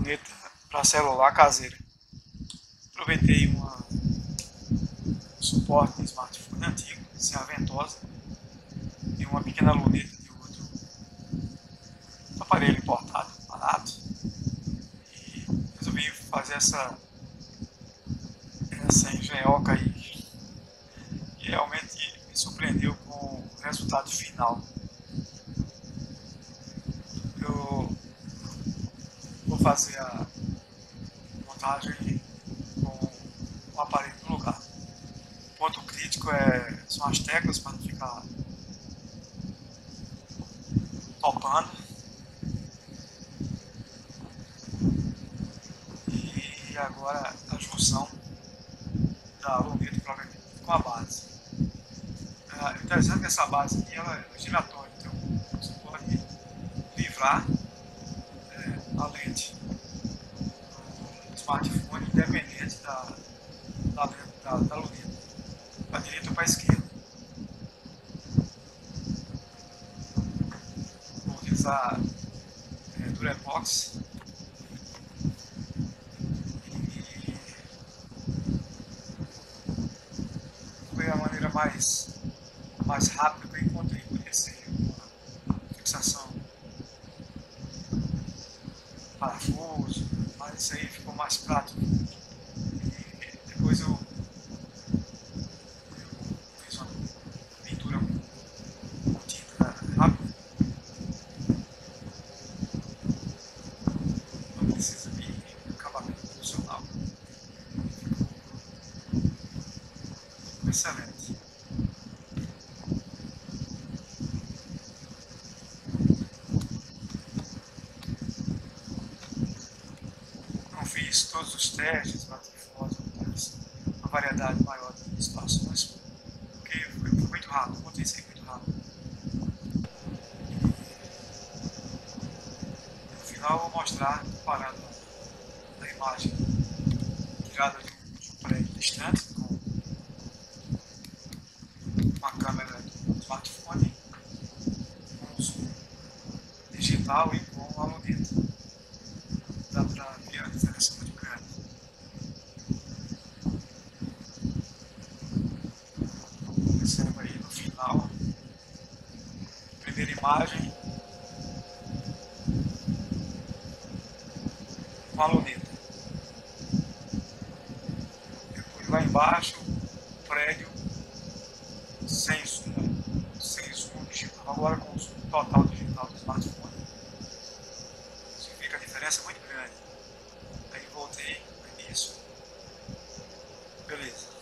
luneta para celular caseira. Aproveitei um suporte de smartphone antigo, sem a ventosa, e uma pequena luneta de outro aparelho importado, barato, e resolvi fazer essa engenhoca aí, que realmente me surpreendeu com o resultado final. Eu vou fazer a montagem com o aparelho no lugar. O ponto crítico são as teclas para não ficar topando. E agora a junção da luneta propriamente com a base. É interessante que essa base aqui ela é giratória, então você pode livrar a lente do smartphone independente da luneta, para a direita ou para a esquerda. Vou utilizar Durepox e foi a maneira mais rápida que eu encontrei. Poderia ser uma fixação parafuso, mas isso aí ficou mais prático. E depois eu fiz uma pintura com tinta rápida. Não precisa de acabamento profissional. Excelente. Não fiz todos os testes, bati foto, uma variedade maior de situações, porque foi muito rápido, botei isso aí muito rápido. No final eu vou mostrar, comparando a imagem tirada de um prédio distante, com uma câmera do smartphone, com zoom digital e com a luneta. Dá para ver a diferença muito grande. Perceba aí no final, primeira imagem com a luneta. Depois lá embaixo, o prédio sem zoom digital, agora com o zoom total digital do smartphone. Isso fica a diferença muito grande. Aí voltei no início. Beleza.